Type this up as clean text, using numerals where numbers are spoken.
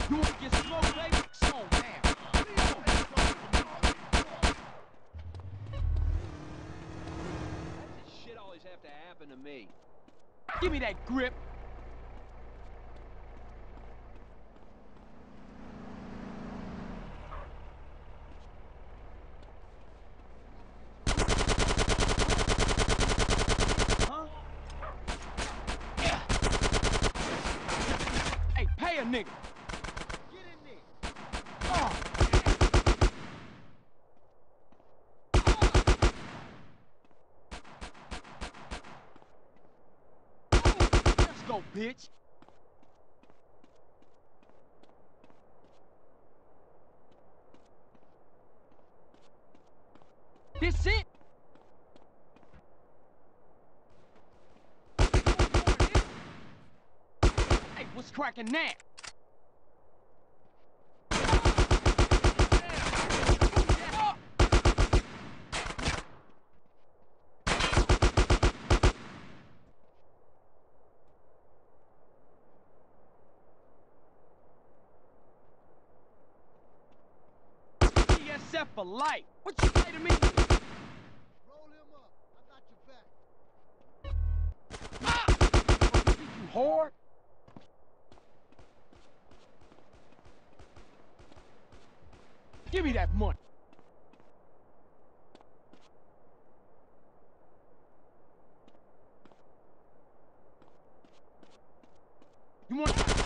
You wanna get smoked, baby? So now. Why does this shit always have to happen to me? Give me that grip. Huh? Yeah. Hey, pay a nigga. Get in there. Oh. Let's go, bitch. This it? Hey, what's cracking now? CSF for life. What you say to me? Roll him up. I got your back. Ah! Oh, you think you hard? Give me that money. You want